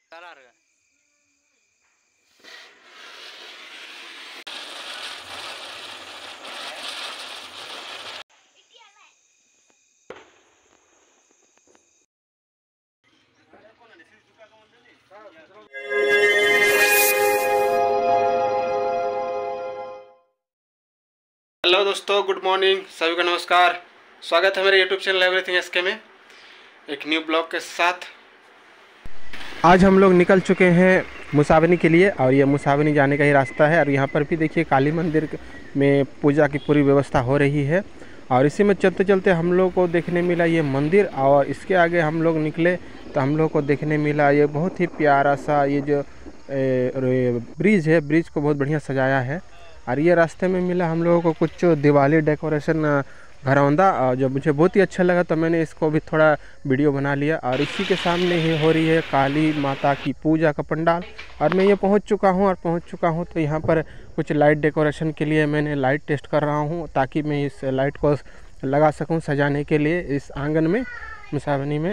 Hello दोस्तों, good morning, सभी को नमस्कार। स्वागत है मेरे यूट्यूब चैनल एवरीथिंग एसके में एक न्यू ब्लॉग के साथ। आज हम लोग निकल चुके हैं मुसावनी के लिए और ये मुसावनी जाने का ही रास्ता है। और यहाँ पर भी देखिए काली मंदिर में पूजा की पूरी व्यवस्था हो रही है। और इसी में चलते चलते हम लोग को देखने मिला ये मंदिर, और इसके आगे हम लोग निकले तो हम लोग को देखने मिला ये बहुत ही प्यारा सा ये जो ब्रिज है। ब्रिज को बहुत बढ़िया सजाया है। और ये रास्ते में मिला हम लोगों को कुछ दिवाली डेकोरेशन घरौंदा, जो मुझे बहुत ही अच्छा लगा, तो मैंने इसको भी थोड़ा वीडियो बना लिया। और इसी के सामने ही हो रही है काली माता की पूजा का पंडाल। और मैं ये पहुंच चुका हूं तो यहाँ पर कुछ लाइट डेकोरेशन के लिए मैंने लाइट टेस्ट कर रहा हूं, ताकि मैं इस लाइट को लगा सकूं सजाने के लिए इस आंगन में, मुसावनी में।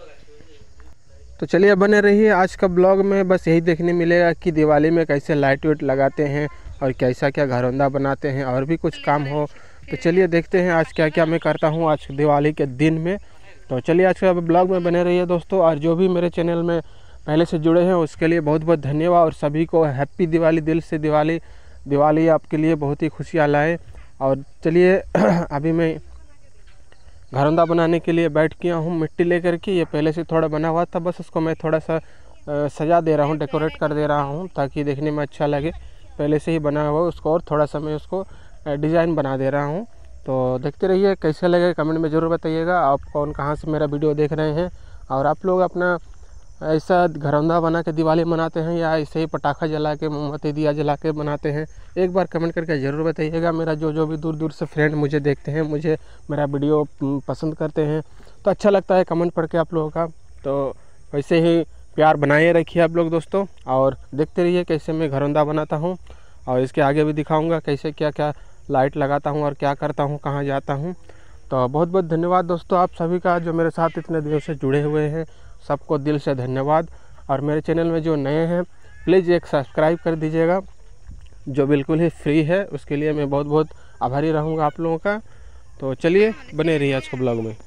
तो चलिए बने रहिए आज का ब्लॉग में। बस यही देखने मिलेगा कि दिवाली में कैसे लाइट वाइट लगाते हैं और कैसा क्या घरौंदा बनाते हैं, और भी कुछ काम हो। तो चलिए देखते हैं आज क्या क्या मैं करता हूँ आज दिवाली के दिन में। तो चलिए आज का ब्लॉग में बने रहिए दोस्तों। और जो भी मेरे चैनल में पहले से जुड़े हैं उसके लिए बहुत बहुत धन्यवाद, और सभी को हैप्पी दिवाली, दिल से दिवाली आपके लिए बहुत ही खुशियाँ लाए। और चलिए अभी मैं घरौंदा बनाने के लिए बैठ गया हूँ मिट्टी लेकर के। ये पहले से थोड़ा बना हुआ था, बस उसको मैं थोड़ा सा सजा दे रहा हूँ, डेकोरेट कर दे रहा हूँ, ताकि देखने में अच्छा लगे। पहले से ही बना हुआ उसको और थोड़ा सा मैं उसको डिज़ाइन बना दे रहा हूँ। तो देखते रहिए कैसे लगे, कमेंट में ज़रूर बताइएगा आप कौन कहाँ से मेरा वीडियो देख रहे हैं। और आप लोग अपना ऐसा घरौंदा बना के दिवाली मनाते हैं या ऐसे ही पटाखा जला के, मोमबत्ती दिया जला के बनाते हैं, एक बार कमेंट करके ज़रूर बताइएगा। मेरा जो भी दूर दूर से फ्रेंड मुझे देखते हैं, मुझे मेरा वीडियो पसंद करते हैं, तो अच्छा लगता है कमेंट पढ़ के आप लोगों का। तो वैसे ही प्यार बनाए रखिए आप लोग दोस्तों, और देखते रहिए कैसे मैं घरौंदा बनाता हूँ। और इसके आगे भी दिखाऊंगा कैसे क्या क्या लाइट लगाता हूँ और क्या करता हूँ, कहाँ जाता हूँ। तो बहुत बहुत धन्यवाद दोस्तों आप सभी का, जो मेरे साथ इतने दिनों से जुड़े हुए हैं, सबको दिल से धन्यवाद। और मेरे चैनल में जो नए हैं प्लीज़ एक सब्सक्राइब कर दीजिएगा, जो बिल्कुल ही फ्री है, उसके लिए मैं बहुत बहुत आभारी रहूँगा आप लोगों का। तो चलिए बने रहिए आज के ब्लॉग में।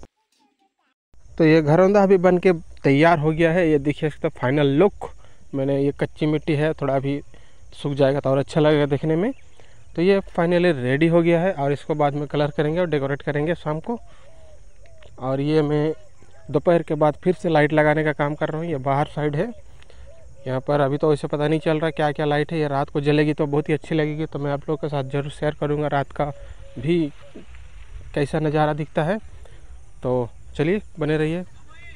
तो ये घरौंदा अभी बन के तैयार हो गया है, ये देखिए इसका फाइनल लुक। मैंने ये कच्ची मिट्टी है, थोड़ा अभी सूख जाएगा तो और अच्छा लगेगा देखने में। तो ये फाइनली रेडी हो गया है, और इसको बाद में कलर करेंगे और डेकोरेट करेंगे शाम को। और ये मैं दोपहर के बाद फिर से लाइट लगाने का काम कर रहा हूँ। ये बाहर साइड है, यहाँ पर अभी तो वैसे पता नहीं चल रहा क्या क्या लाइट है। ये रात को जलेगी तो बहुत ही अच्छी लगेगी, तो मैं आप लोगों के साथ ज़रूर शेयर करूँगा रात का भी कैसा नज़ारा दिखता है। तो चलिए बने रहिए।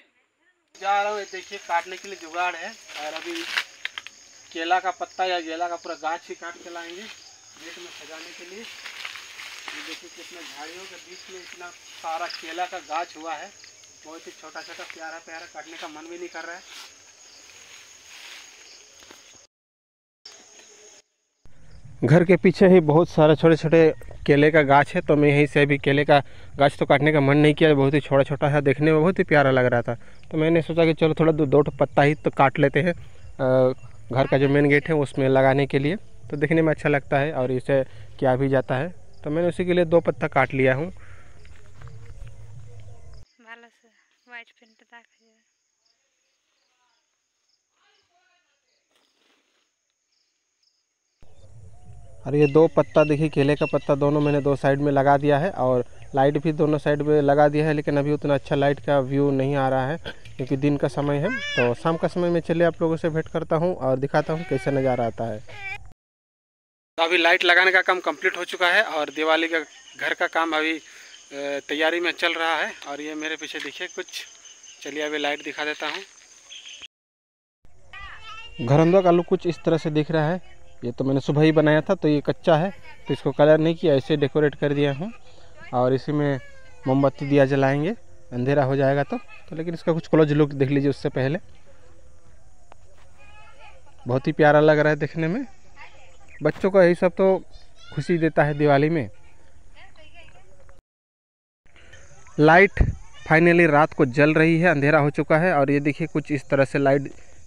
जा रहा हूँ, देखिए काटने के लिए जुगाड़ है। और अभी केला का पत्ता या केला का पूरा गाछ ही काट के लाएंगे गेट में सजाने के लिए। ये देखिए कितना झाड़ियों के बीच में इतना सारा केला का गाछ हुआ है, बहुत ही छोटा छोटा प्यारा प्यारा, काटने का मन भी नहीं कर रहा है। घर के पीछे ही बहुत सारे छोटे छोटे केले का गाछ है, तो मैं यहीं से अभी केले का गाछ तो काटने का मन नहीं किया, बहुत ही छोटा छोटा है, देखने में बहुत ही प्यारा लग रहा था। तो मैंने सोचा कि चलो थोड़ा दो पत्ता ही तो काट लेते हैं घर का जो मेन गेट है उसमें लगाने के लिए, तो देखने में अच्छा लगता है और इसे क्या भी जाता है। तो मैंने उसी के लिए 2 पत्ता काट लिया हूँ। और ये 2 पत्ता देखिए केले का पत्ता दोनों मैंने 2 साइड में लगा दिया है, और लाइट भी दोनों साइड में लगा दिया है। लेकिन अभी उतना अच्छा लाइट का व्यू नहीं आ रहा है क्योंकि दिन का समय है। तो शाम का समय में चलिए आप लोगों से भेंट करता हूँ और दिखाता हूँ कैसा नज़ारा आता है। तो अभी लाइट लगाने का काम कंप्लीट हो चुका है, और दिवाली का घर का काम अभी तैयारी में चल रहा है। और ये मेरे पीछे देखिए कुछ, चलिए अभी लाइट दिखा देता हूँ। घरौंदा का लुक कुछ इस तरह से दिख रहा है। ये तो मैंने सुबह ही बनाया था, तो ये कच्चा है, तो इसको कलर नहीं किया, ऐसे डेकोरेट कर दिया हूँ। और इसी में मोमबत्ती दिया जलाएंगे, अंधेरा हो जाएगा तो लेकिन इसका कुछ क्लोज लुक देख लीजिए उससे पहले। बहुत ही प्यारा लग रहा है देखने में, बच्चों को यही सब तो खुशी देता है दिवाली में। लाइट फाइनली रात को जल रही है, अंधेरा हो चुका है, और ये देखिए कुछ इस तरह से लाइट